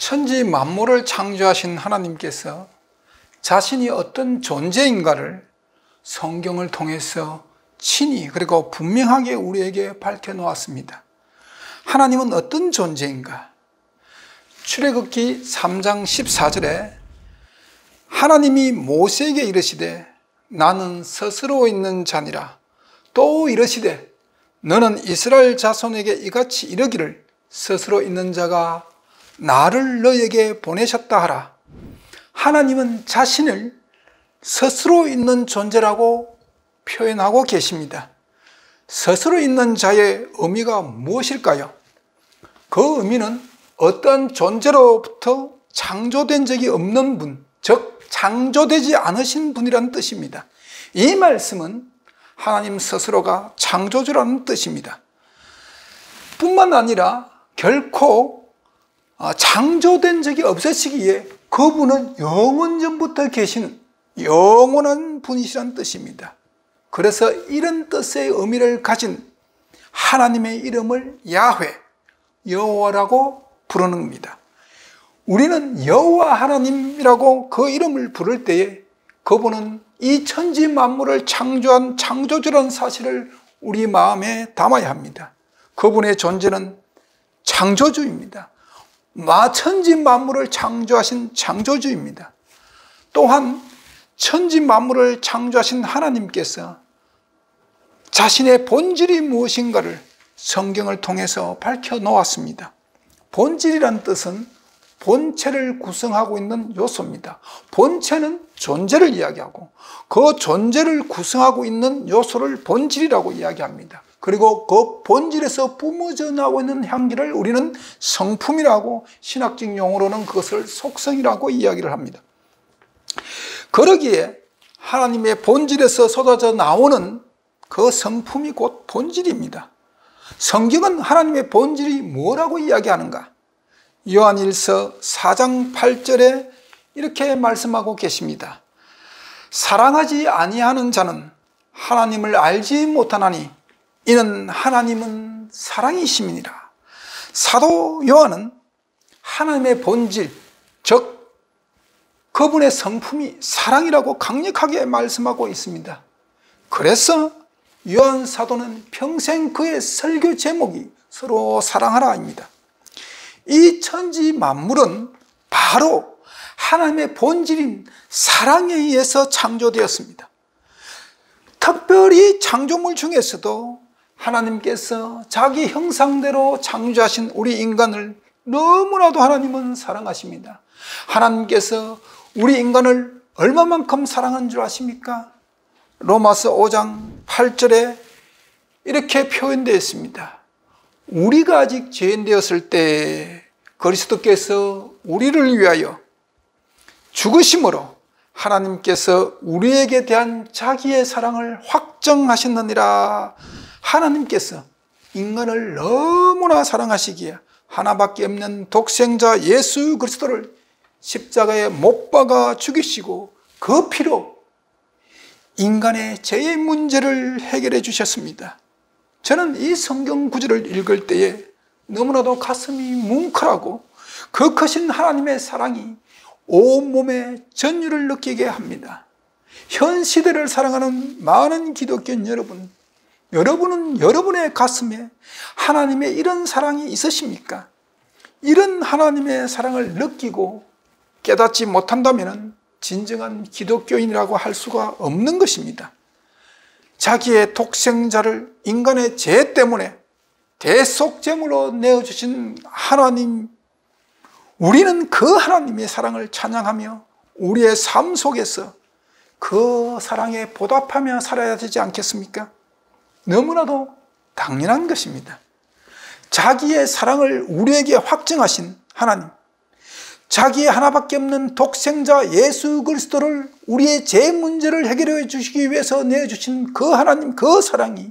천지 만물을 창조하신 하나님께서 자신이 어떤 존재인가를 성경을 통해서 친히 그리고 분명하게 우리에게 밝혀놓았습니다. 하나님은 어떤 존재인가? 출애굽기 3장 14절에 하나님이 모세에게 이르시되 나는 스스로 있는 자니라. 또 이르시되 너는 이스라엘 자손에게 이같이 이르기를 스스로 있는 자가 나를 너에게 보내셨다 하라. 하나님은 자신을 스스로 있는 존재라고 표현하고 계십니다. 스스로 있는 자의 의미가 무엇일까요? 그 의미는 어떤 존재로부터 창조된 적이 없는 분, 즉 창조되지 않으신 분이라는 뜻입니다. 이 말씀은 하나님 스스로가 창조주라는 뜻입니다. 뿐만 아니라 결코 창조된 적이 없으시기에 그분은 영원전부터 계시는 영원한 분이시라는 뜻입니다. 그래서 이런 뜻의 의미를 가진 하나님의 이름을 야훼, 여호와라고 부르는 겁니다. 우리는 여호와 하나님이라고 그 이름을 부를 때에 그분은 이 천지 만물을 창조한 창조주라는 사실을 우리 마음에 담아야 합니다. 그분의 존재는 창조주입니다. 천지 만물을 창조하신 창조주입니다. 또한 천지 만물을 창조하신 하나님께서 자신의 본질이 무엇인가를 성경을 통해서 밝혀 놓았습니다. 본질이란 뜻은 본체를 구성하고 있는 요소입니다. 본체는 존재를 이야기하고 그 존재를 구성하고 있는 요소를 본질이라고 이야기합니다. 그리고 그 본질에서 뿜어져 나오고 있는 향기를 우리는 성품이라고, 신학적 용어로는 그것을 속성이라고 이야기를 합니다. 그러기에 하나님의 본질에서 쏟아져 나오는 그 성품이 곧 본질입니다. 성경은 하나님의 본질이 뭐라고 이야기하는가? 요한일서 4장 8절에 이렇게 말씀하고 계십니다. 사랑하지 아니하는 자는 하나님을 알지 못하나니 이는 하나님은 사랑이심이니라. 사도 요한은 하나님의 본질, 즉 그분의 성품이 사랑이라고 강력하게 말씀하고 있습니다. 그래서 요한 사도는 평생 그의 설교 제목이 서로 사랑하라입니다. 이 천지 만물은 바로 하나님의 본질인 사랑에 의해서 창조되었습니다. 특별히 창조물 중에서도 하나님께서 자기 형상대로 창조하신 우리 인간을 너무나도 하나님은 사랑하십니다. 하나님께서 우리 인간을 얼마만큼 사랑한 줄 아십니까? 로마서 5장 8절에 이렇게 표현되어 있습니다. 우리가 아직 죄인 되었을 때 그리스도께서 우리를 위하여 죽으심으로 하나님께서 우리에게 대한 자기의 사랑을 확정하셨느니라. 하나님께서 인간을 너무나 사랑하시기에 하나밖에 없는 독생자 예수 그리스도를 십자가에 못 박아 죽이시고 그 피로 인간의 죄의 문제를 해결해 주셨습니다. 저는 이 성경 구절을 읽을 때에 너무나도 가슴이 뭉클하고 그 크신 하나님의 사랑이 온몸에 전율을 느끼게 합니다. 현 시대를 사랑하는 많은 기독교인 여러분은 여러분의 가슴에 하나님의 이런 사랑이 있으십니까? 이런 하나님의 사랑을 느끼고 깨닫지 못한다면 진정한 기독교인이라고 할 수가 없는 것입니다. 자기의 독생자를 인간의 죄 때문에 대속제물로 내어주신 하나님, 우리는 그 하나님의 사랑을 찬양하며 우리의 삶 속에서 그 사랑에 보답하며 살아야 되지 않겠습니까? 너무나도 당연한 것입니다. 자기의 사랑을 우리에게 확증하신 하나님, 자기의 하나밖에 없는 독생자 예수 그리스도를 우리의 죄 문제를 해결해 주시기 위해서 내주신 그 하나님, 그 사랑이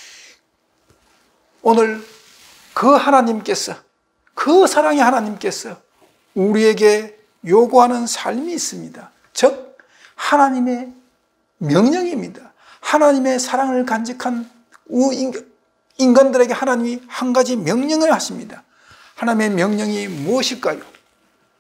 오늘 그 하나님께서, 그 사랑의 하나님께서 우리에게 요구하는 삶이 있습니다. 즉 하나님의 명령입니다. 하나님의 사랑을 간직한 인간들에게 하나님이 한 가지 명령을 하십니다. 하나님의 명령이 무엇일까요?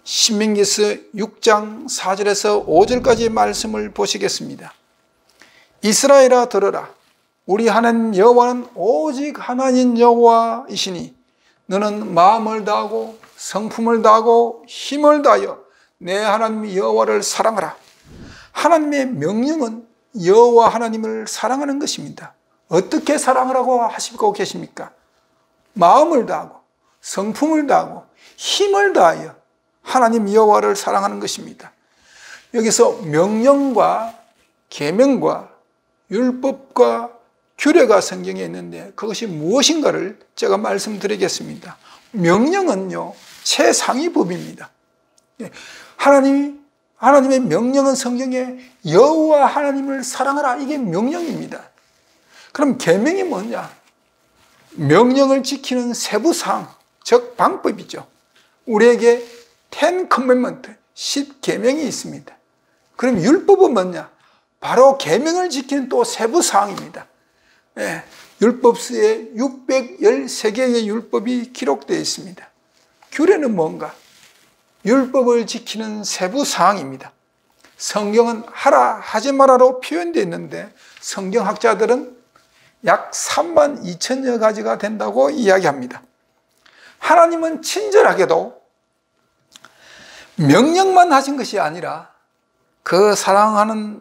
신명기서 6장 4절에서 5절까지의 말씀을 보시겠습니다. 이스라엘아 들으라. 우리 하나님 여호와는 오직 하나님 여호와이시니 너는 마음을 다하고 성품을 다하고 힘을 다하여 내 하나님 여호와를 사랑하라. 하나님의 명령은 여호와 하나님을 사랑하는 것입니다. 어떻게 사랑하라고 하시고 계십니까? 마음을 다하고 성품을 다하고 힘을 다하여 하나님 여호와를 사랑하는 것입니다. 여기서 명령과 계명과 율법과 규례가 성경에 있는데 그것이 무엇인가를 제가 말씀드리겠습니다. 명령은요, 최상위 법입니다. 하나님의 명령은 성경에 여호와 하나님을 사랑하라, 이게 명령입니다. 그럼 계명이 뭐냐? 명령을 지키는 세부사항, 즉 방법이죠. 우리에게 10 commandment, 10계명이 있습니다. 그럼 율법은 뭐냐? 바로 계명을 지키는 또 세부사항입니다. 예, 율법서에 613개의 율법이 기록되어 있습니다. 규례는 뭔가? 율법을 지키는 세부사항입니다. 성경은 하라, 하지 마라로 표현되어 있는데 성경학자들은 약 32,000여 가지가 된다고 이야기합니다. 하나님은 친절하게도 명령만 하신 것이 아니라 그 사랑하라는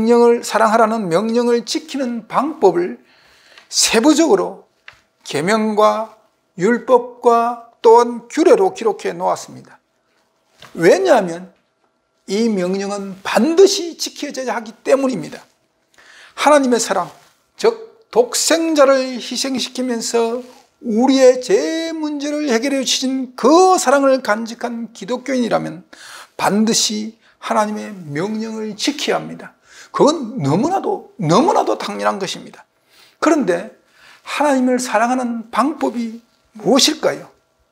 명령을 지키는 방법을 세부적으로 계명과 율법과 또한 규례로 기록해 놓았습니다. 왜냐하면 이 명령은 반드시 지켜져야 하기 때문입니다. 하나님의 사랑, 즉 독생자를 희생시키면서 우리의 죄 문제를 해결해 주신 그 사랑을 간직한 기독교인이라면 반드시 하나님의 명령을 지켜야 합니다. 그건 너무나도 당연한 것입니다. 그런데 하나님을 사랑하는 방법이 무엇일까요?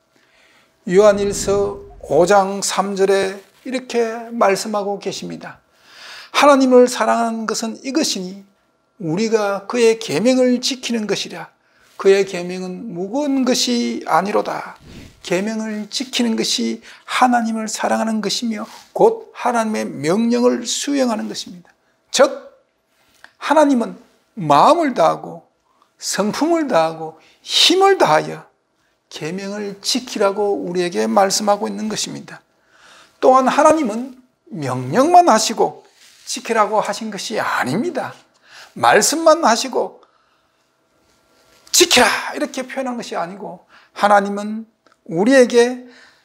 요한일서 5장 3절에 이렇게 말씀하고 계십니다. 하나님을 사랑하는 것은 이것이니 우리가 그의 계명을 지키는 것이라. 그의 계명은 무거운 것이 아니로다. 계명을 지키는 것이 하나님을 사랑하는 것이며 곧 하나님의 명령을 수행하는 것입니다. 즉 하나님은 마음을 다하고 성품을 다하고 힘을 다하여 계명을 지키라고 우리에게 말씀하고 있는 것입니다. 또한 하나님은 명령만 하시고 지키라고 하신 것이 아닙니다. 말씀만 하시고 지키라 이렇게 표현한 것이 아니고 하나님은 우리에게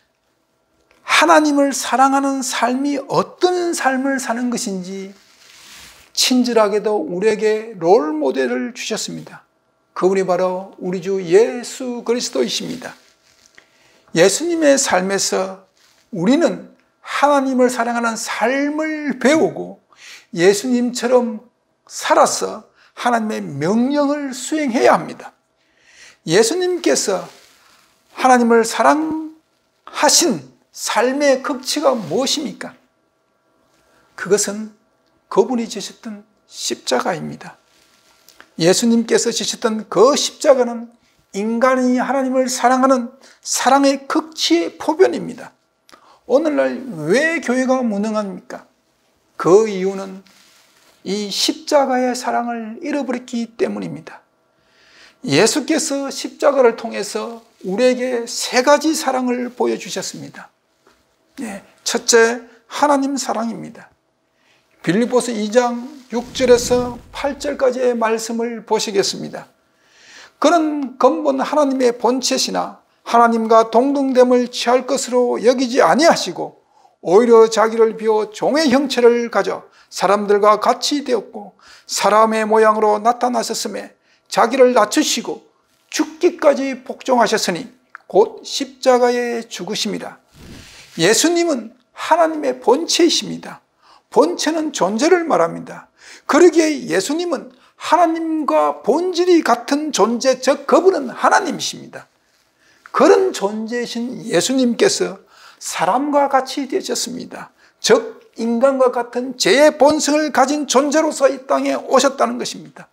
하나님을 사랑하는 삶이 어떤 삶을 사는 것인지 친절하게도 우리에게 롤 모델을 주셨습니다. 그분이 바로 우리 주 예수 그리스도이십니다. 예수님의 삶에서 우리는 하나님을 사랑하는 삶을 배우고 예수님처럼 살아서 하나님의 명령을 수행해야 합니다. 예수님께서 하나님을 사랑하신 삶의 극치가 무엇입니까? 그것은 그분이 지셨던 십자가입니다. 예수님께서 지셨던 그 십자가는 인간이 하나님을 사랑하는 사랑의 극치의 표변입니다. 오늘날 왜 교회가 무능합니까? 그 이유는 이 십자가의 사랑을 잃어버렸기 때문입니다. 예수께서 십자가를 통해서 우리에게 세 가지 사랑을 보여주셨습니다. 첫째, 하나님 사랑입니다. 빌립보서 2장 6절에서 8절까지의 말씀을 보시겠습니다. 그는 근본 하나님의 본체시나 하나님과 동등됨을 취할 것으로 여기지 아니하시고 오히려 자기를 비워 종의 형체를 가져 사람들과 같이 되었고 사람의 모양으로 나타나셨음에 자기를 낮추시고 죽기까지 복종하셨으니 곧 십자가에 죽으심이라. 예수님은 하나님의 본체이십니다. 본체는 존재를 말합니다. 그러기에 예수님은 하나님과 본질이 같은 존재, 즉 그분은 하나님이십니다. 그런 존재이신 예수님께서 사람과 같이 되셨습니다. 즉 인간과 같은 죄의 본성을 가진 존재로서 이 땅에 오셨다는 것입니다.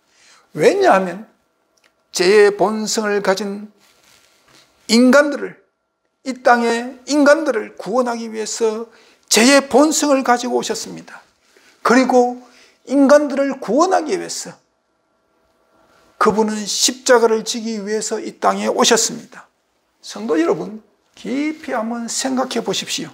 왜냐하면 죄의 본성을 가진 인간들을 이 땅에 인간들을 구원하기 위해서 죄의 본성을 가지고 오셨습니다. 그리고 인간들을 구원하기 위해서 그분은 십자가를 지기 위해서 이 땅에 오셨습니다. 성도 여러분, 깊이 한번 생각해 보십시오.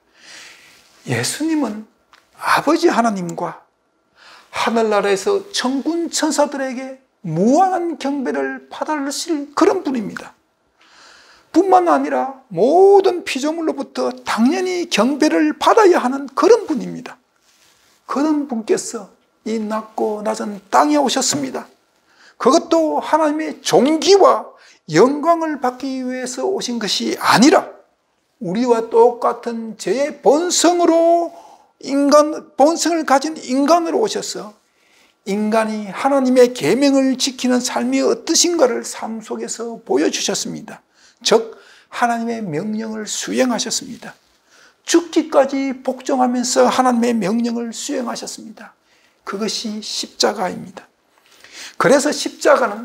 예수님은 아버지 하나님과 하늘나라에서 천군 천사들에게 무한한 경배를 받으실 그런 분입니다. 뿐만 아니라 모든 피조물로부터 당연히 경배를 받아야 하는 그런 분입니다. 그런 분께서 이 낮고 낮은 땅에 오셨습니다. 그것도 하나님의 존귀와 영광을 받기 위해서 오신 것이 아니라 우리와 똑같은 죄의 본성으로 본성을 가진 인간으로 오셔서 인간이 하나님의 계명을 지키는 삶이 어떠신가를 삶 속에서 보여주셨습니다. 즉 하나님의 명령을 수행하셨습니다. 죽기까지 복종하면서 하나님의 명령을 수행하셨습니다. 그것이 십자가입니다. 그래서 십자가는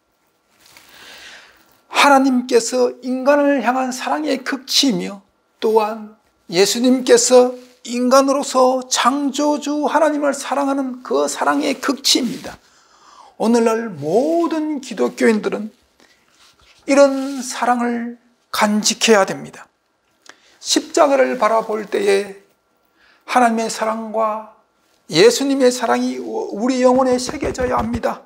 하나님께서 인간을 향한 사랑의 극치이며 또한 예수님께서 인간으로서 창조주 하나님을 사랑하는 그 사랑의 극치입니다. 오늘날 모든 기독교인들은 이런 사랑을 간직해야 됩니다. 십자가를 바라볼 때에 하나님의 사랑과 예수님의 사랑이 우리 영혼에 새겨져야 합니다.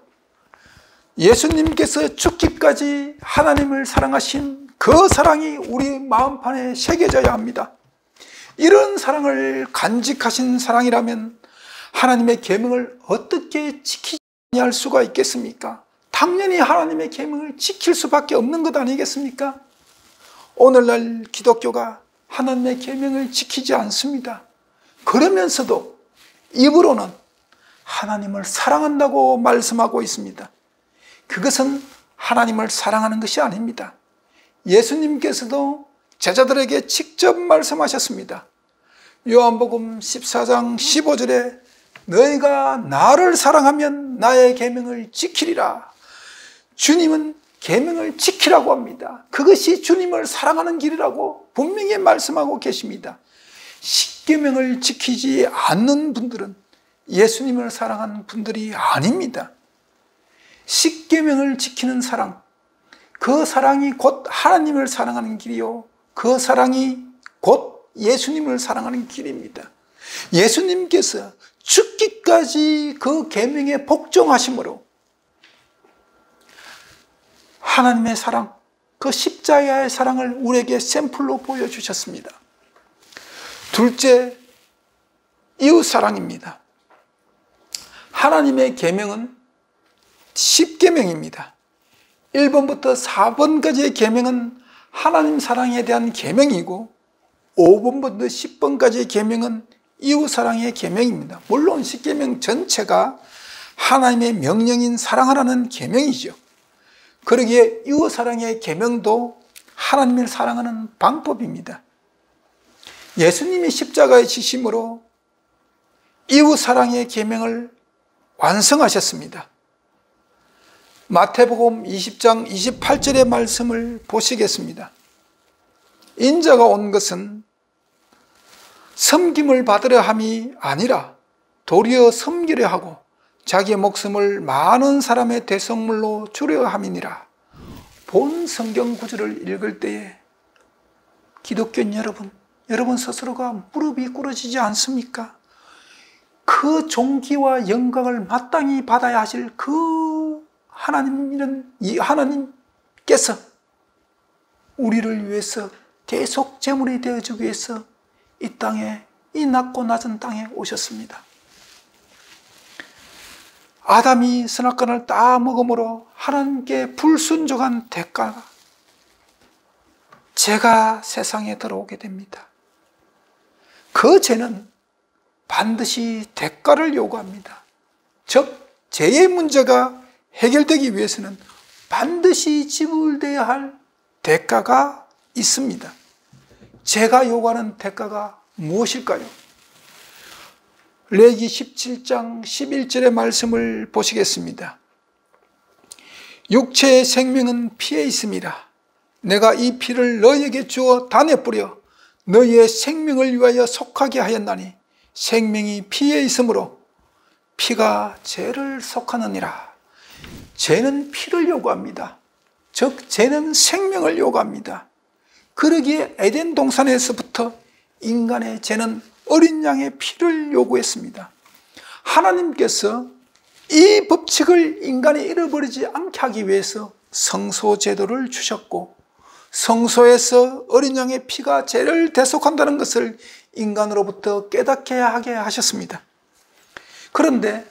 예수님께서 죽기까지 하나님을 사랑하신 그 사랑이 우리 마음판에 새겨져야 합니다. 이런 사랑을 간직하신 사랑이라면 하나님의 계명을 어떻게 지키지 할 수가 있겠습니까? 당연히 하나님의 계명을 지킬 수밖에 없는 것 아니겠습니까? 오늘날 기독교가 하나님의 계명을 지키지 않습니다. 그러면서도 입으로는 하나님을 사랑한다고 말씀하고 있습니다. 그것은 하나님을 사랑하는 것이 아닙니다. 예수님께서도 제자들에게 직접 말씀하셨습니다. 요한복음 14장 15절에 너희가 나를 사랑하면 나의 계명을 지키리라. 주님은 계명을 지키라고 합니다. 그것이 주님을 사랑하는 길이라고 분명히 말씀하고 계십니다. 십계명을 지키지 않는 분들은 예수님을 사랑하는 분들이 아닙니다. 십계명을 지키는 사랑, 그 사랑이 곧 하나님을 사랑하는 길이요, 그 사랑이 곧 예수님을 사랑하는 길입니다. 예수님께서 죽기까지 그 계명에 복종하심으로 하나님의 사랑, 그 십자가의 사랑을 우리에게 샘플로 보여주셨습니다. 둘째, 이웃사랑입니다. 하나님의 계명은 10계명입니다. 1번부터 4번까지의 계명은 하나님 사랑에 대한 계명이고 5번부터 10번까지의 계명은 이웃사랑의 계명입니다. 물론 10계명 전체가 하나님의 명령인 사랑하라는 계명이죠. 그러기에 이웃사랑의 계명도 하나님을 사랑하는 방법입니다. 예수님이 십자가에 지심으로 이웃사랑의 계명을 완성하셨습니다. 마태복음 20장 28절의 말씀을 보시겠습니다. 인자가 온 것은 섬김을 받으려 함이 아니라 도리어 섬기려 하고 자기의 목숨을 많은 사람의 대성물로 주려 함이니라. 본 성경 구절을 읽을 때에 기독교인 여러분 스스로가 무릎이 꿇어지지 않습니까? 그 존귀와 영광을 마땅히 받아야 하실 그 하나님께서 우리를 위해서 대속 제물이 되어주기 위해서 이 땅에, 이 낮고 낮은 땅에 오셨습니다. 아담이 선악과를 따먹음으로 하나님께 불순종한 대가가 죄가 세상에 들어오게 됩니다. 그 죄는 반드시 대가를 요구합니다. 즉 죄의 문제가 해결되기 위해서는 반드시 지불되어야 할 대가가 있습니다. 죄가 요구하는 대가가 무엇일까요? 레위기 17장 11절의 말씀을 보시겠습니다. 육체의 생명은 피에 있습니다. 내가 이 피를 너희에게 주어 단에 뿌려 너희의 생명을 위하여 속하게 하였나니 생명이 피에 있으므로 피가 죄를 속하느니라. 죄는 피를 요구합니다. 즉 죄는 생명을 요구합니다. 그러기에 에덴 동산에서부터 인간의 죄는 어린 양의 피를 요구했습니다. 하나님께서 이 법칙을 인간이 잃어버리지 않게 하기 위해서 성소 제도를 주셨고, 성소에서 어린 양의 피가 죄를 대속한다는 것을 인간으로부터 깨닫게 하게 하셨습니다. 그런데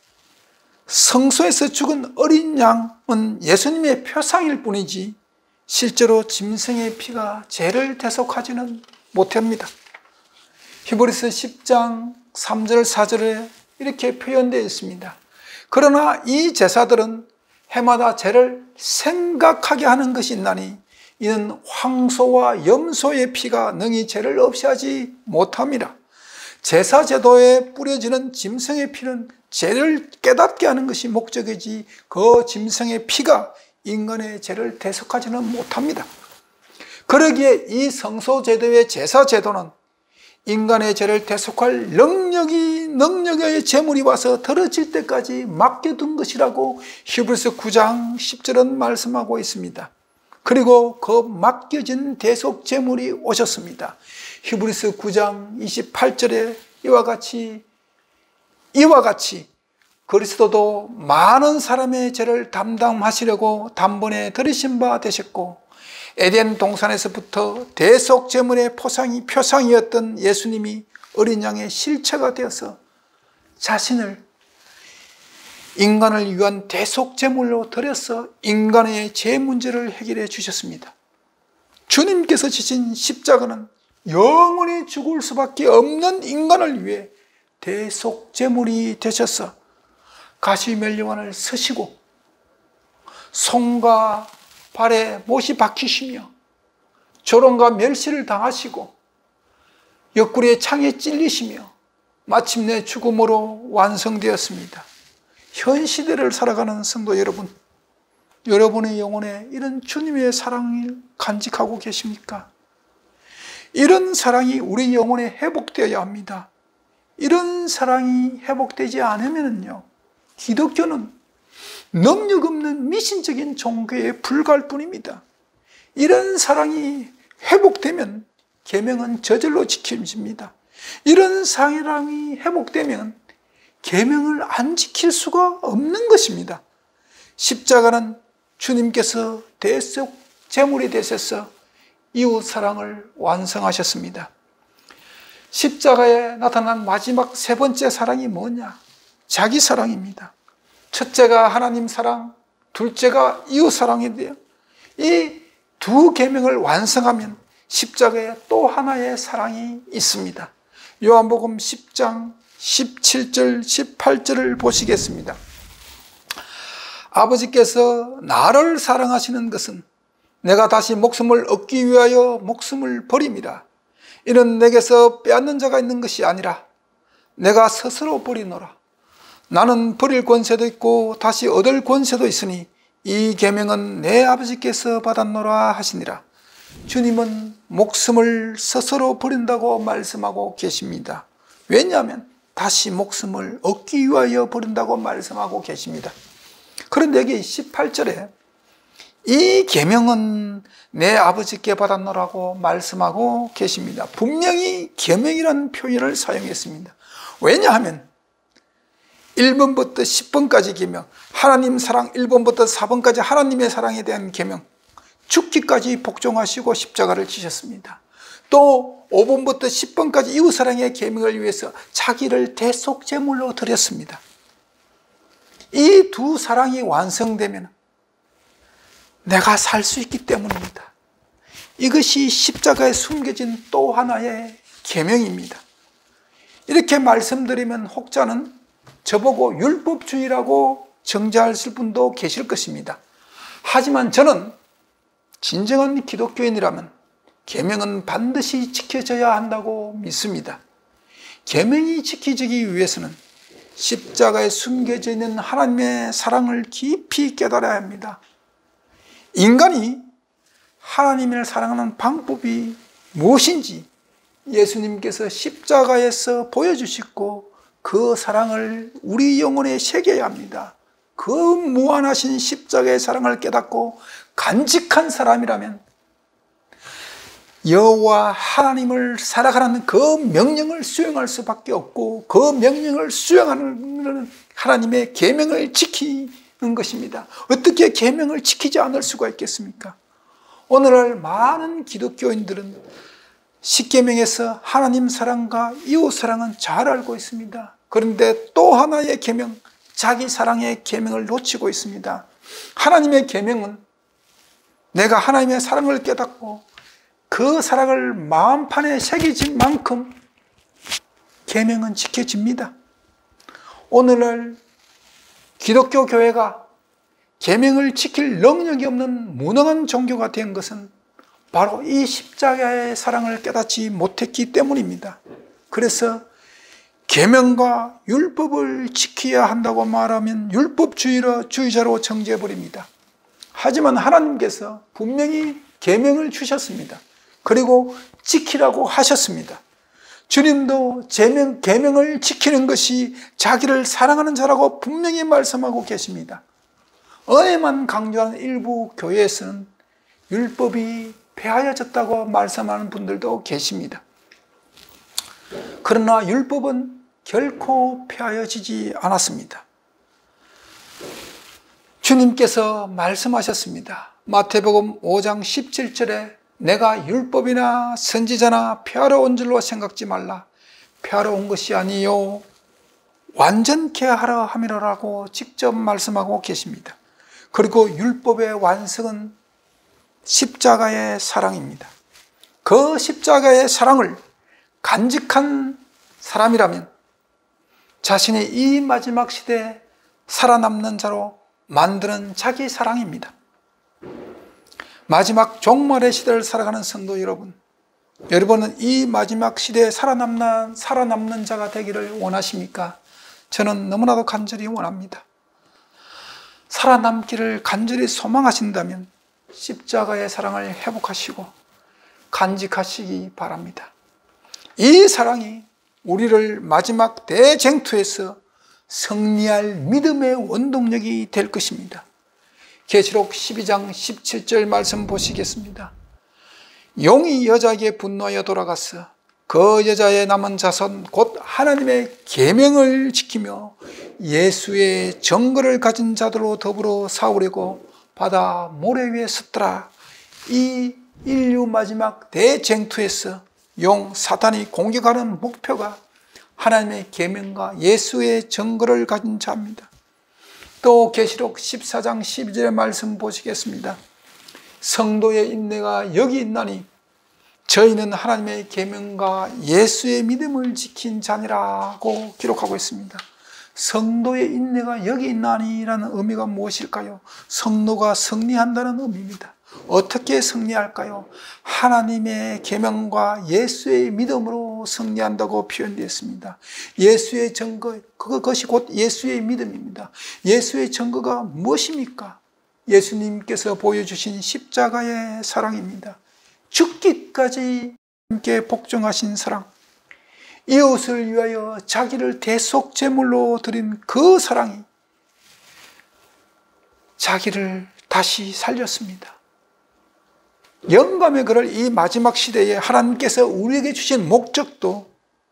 성소에서 죽은 어린 양은 예수님의 표상일 뿐이지 실제로 짐승의 피가 죄를 대속하지는 못합니다. 히브리서 10장 3절 4절에 이렇게 표현되어 있습니다. 그러나 이 제사들은 해마다 죄를 생각하게 하는 것이 있나니 이는 황소와 염소의 피가 능히 죄를 없애하지 못합니다. 제사 제도에 뿌려지는 짐승의 피는 죄를 깨닫게 하는 것이 목적이지 그 짐승의 피가 인간의 죄를 대속하지는 못합니다. 그러기에 이 성소 제도의 제사 제도는 인간의 죄를 대속할 능력의 제물이 와서 들어질 때까지 맡겨둔 것이라고 히브리서 9장 10절은 말씀하고 있습니다. 그리고 그 맡겨진 대속 제물이 오셨습니다. 히브리서 9장 28절에 이와 같이 그리스도도 많은 사람의 죄를 담당하시려고 단번에 들이신 바 되셨고, 에덴 동산에서부터 대속 제물의 표상이었던 예수님이 어린 양의 실체가 되어서 자신을 인간을 위한 대속 제물로 드려서 인간의 죄 문제를 해결해 주셨습니다. 주님께서 지신 십자가는 영원히 죽을 수밖에 없는 인간을 위해 대속 제물이 되셔서 가시면류관을 쓰시고 손과 발에 못이 박히시며 조롱과 멸시를 당하시고 옆구리에 창에 찔리시며 마침내 죽음으로 완성되었습니다. 현 시대를 살아가는 성도 여러분, 여러분의 영혼에 이런 주님의 사랑을 간직하고 계십니까? 이런 사랑이 우리 영혼에 회복되어야 합니다. 이런 사랑이 회복되지 않으면요, 기독교는 능력 없는 미신적인 종교에 불과할 뿐입니다. 이런 사랑이 회복되면 계명은 저절로 지켜집니다. 이런 사랑이 회복되면 계명을 안 지킬 수가 없는 것입니다. 십자가는 주님께서 대속 제물이 되셔서 이웃 사랑을 완성하셨습니다. 십자가에 나타난 마지막 세 번째 사랑이 뭐냐? 자기 사랑입니다. 첫째가 하나님 사랑, 둘째가 이웃 사랑인데요, 이 두 계명을 완성하면 십자가에 또 하나의 사랑이 있습니다. 요한복음 10장 17절 18절을 보시겠습니다. 아버지께서 나를 사랑하시는 것은 내가 다시 목숨을 얻기 위하여 목숨을 버림이라. 이는 내게서 빼앗는 자가 있는 것이 아니라 내가 스스로 버리노라. 나는 버릴 권세도 있고 다시 얻을 권세도 있으니 이 계명은 내 아버지께서 받았노라 하시니라. 주님은 목숨을 스스로 버린다고 말씀하고 계십니다. 왜냐하면 다시 목숨을 얻기 위하여 버린다고 말씀하고 계십니다. 그런데 여기 18절에 이 계명은 내 아버지께 받았노라고 말씀하고 계십니다. 분명히 계명이라는 표현을 사용했습니다. 왜냐하면 1번부터 10번까지 계명, 하나님 사랑 1번부터 4번까지 하나님의 사랑에 대한 계명, 죽기까지 복종하시고 십자가를 지셨습니다. 또 5번부터 10번까지 이웃사랑의 계명을 위해서 자기를 대속 제물로 드렸습니다. 이 두 사랑이 완성되면 내가 살 수 있기 때문입니다. 이것이 십자가에 숨겨진 또 하나의 계명입니다. 이렇게 말씀드리면 혹자는 저보고 율법주의라고 정죄하실 분도 계실 것입니다. 하지만 저는 진정한 기독교인이라면 계명은 반드시 지켜져야 한다고 믿습니다. 계명이 지켜지기 위해서는 십자가에 숨겨져 있는 하나님의 사랑을 깊이 깨달아야 합니다. 인간이 하나님을 사랑하는 방법이 무엇인지 예수님께서 십자가에서 보여주시고 그 사랑을 우리 영혼에 새겨야 합니다. 그 무한하신 십자가의 사랑을 깨닫고 간직한 사람이라면 여호와 하나님을 살아가는 그 명령을 수행할 수밖에 없고, 그 명령을 수행하는 하나님의 계명을 지키는 것입니다. 어떻게 계명을 지키지 않을 수가 있겠습니까? 오늘날 많은 기독교인들은 십계명에서 하나님 사랑과 이웃 사랑은 잘 알고 있습니다. 그런데 또 하나의 계명, 자기 사랑의 계명을 놓치고 있습니다. 하나님의 계명은 내가 하나님의 사랑을 깨닫고 그 사랑을 마음판에 새겨진 만큼 계명은 지켜집니다. 오늘날 기독교 교회가 계명을 지킬 능력이 없는 무능한 종교가 된 것은 바로 이 십자가의 사랑을 깨닫지 못했기 때문입니다. 그래서 계명과 율법을 지켜야 한다고 말하면 율법주의자로 정죄해버립니다. 하지만 하나님께서 분명히 계명을 주셨습니다. 그리고 지키라고 하셨습니다. 주님도 계명을 지키는 것이 자기를 사랑하는 자라고 분명히 말씀하고 계십니다. 은혜만 강조하는 일부 교회에서는 율법이 폐하여졌다고 말씀하는 분들도 계십니다. 그러나 율법은 결코 폐하여지지 않았습니다. 주님께서 말씀하셨습니다. 마태복음 5장 17절에 내가 율법이나 선지자나 폐하러 온 줄로 생각지 말라. 폐하러 온 것이 아니요 완전케 하려 함이라고 직접 말씀하고 계십니다. 그리고 율법의 완성은 십자가의 사랑입니다. 그 십자가의 사랑을 간직한 사람이라면 자신이 이 마지막 시대에 살아남는 자로 만드는 자기 사랑입니다. 마지막 종말의 시대를 살아가는 성도 여러분, 여러분은 이 마지막 시대에 살아남는 자가 되기를 원하십니까? 저는 너무나도 간절히 원합니다. 살아남기를 간절히 소망하신다면 십자가의 사랑을 회복하시고 간직하시기 바랍니다. 이 사랑이 우리를 마지막 대쟁투에서 승리할 믿음의 원동력이 될 것입니다. 계시록 12장 17절 말씀 보시겠습니다. 용이 여자에게 분노하여 돌아갔어 그 여자의 남은 자손 곧 하나님의 계명을 지키며 예수의 증거를 가진 자들로 더불어 싸우려고 바다 모래 위에 섰더라. 이 인류 마지막 대쟁투에서 용 사탄이 공격하는 목표가 하나님의 계명과 예수의 증거를 가진 자입니다. 또 계시록 14장 12절의 말씀 보시겠습니다. 성도의 인내가 여기 있나니 저희는 하나님의 계명과 예수의 믿음을 지킨 자니라고 기록하고 있습니다. 성도의 인내가 여기 있나니라는 의미가 무엇일까요? 성도가 승리한다는 의미입니다. 어떻게 승리할까요? 하나님의 계명과 예수의 믿음으로 승리한다고 표현되었습니다. 예수의 증거, 그것이 곧 예수의 믿음입니다. 예수의 증거가 무엇입니까? 예수님께서 보여주신 십자가의 사랑입니다. 죽기까지 함께 복종하신 사랑, 이웃을 위하여 자기를 대속제물로 드린 그 사랑이 자기를 다시 살렸습니다. 영감의 글을 이 마지막 시대에 하나님께서 우리에게 주신 목적도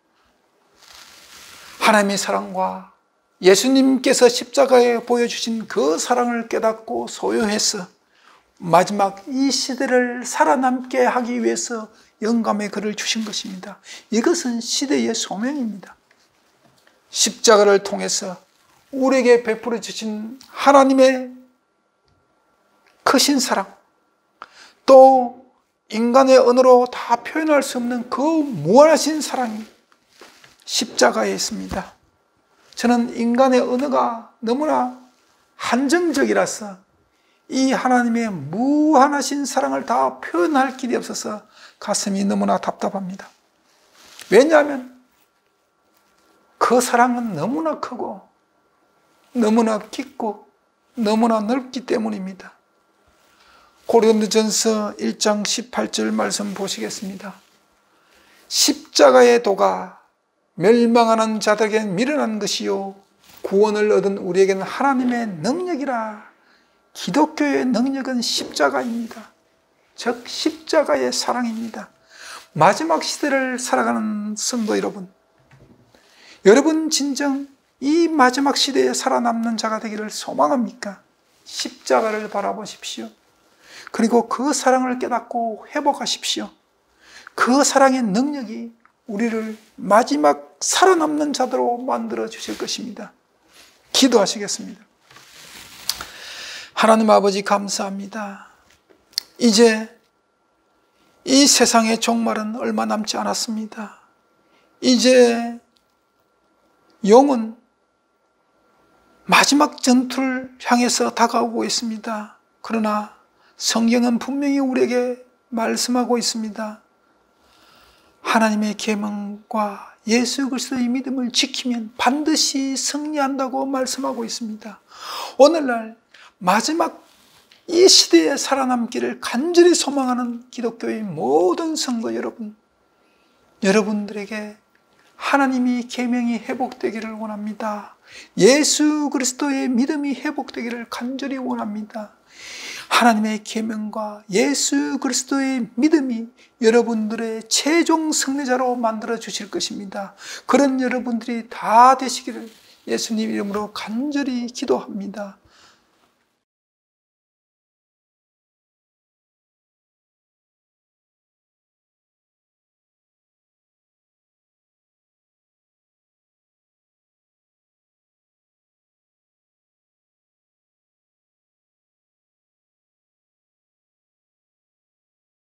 하나님의 사랑과 예수님께서 십자가에 보여주신 그 사랑을 깨닫고 소유해서 마지막 이 시대를 살아남게 하기 위해서 영감의 글을 주신 것입니다. 이것은 시대의 소명입니다. 십자가를 통해서 우리에게 베풀어 주신 하나님의 크신 사랑, 또 인간의 언어로 다 표현할 수 없는 그 무한하신 사랑이 십자가에 있습니다. 저는 인간의 언어가 너무나 한정적이라서 이 하나님의 무한하신 사랑을 다 표현할 길이 없어서 가슴이 너무나 답답합니다. 왜냐하면 그 사랑은 너무나 크고 너무나 깊고 너무나 넓기 때문입니다. 고린도전서 1장 18절 말씀 보시겠습니다. 십자가의 도가 멸망하는 자들에게 미련한 것이요 구원을 얻은 우리에게는 하나님의 능력이라. 기독교의 능력은 십자가입니다. 즉 십자가의 사랑입니다. 마지막 시대를 살아가는 성도 여러분, 여러분 진정 이 마지막 시대에 살아남는 자가 되기를 소망합니까? 십자가를 바라보십시오. 그리고 그 사랑을 깨닫고 회복하십시오. 그 사랑의 능력이 우리를 마지막 살아남는 자들로 만들어 주실 것입니다. 기도하시겠습니다. 하나님 아버지 감사합니다. 이제 이 세상의 종말은 얼마 남지 않았습니다. 이제 영은 마지막 전투를 향해서 다가오고 있습니다. 그러나 성경은 분명히 우리에게 말씀하고 있습니다. 하나님의 계명과 예수 그리스도의 믿음을 지키면 반드시 승리한다고 말씀하고 있습니다. 오늘날 마지막 이 시대에 살아남기를 간절히 소망하는 기독교의 모든 성도 여러분, 여러분들에게 하나님이 계명이 회복되기를 원합니다. 예수 그리스도의 믿음이 회복되기를 간절히 원합니다. 하나님의 계명과 예수 그리스도의 믿음이 여러분들의 최종 승리자로 만들어 주실 것입니다. 그런 여러분들이 다 되시기를 예수님 이름으로 간절히 기도합니다.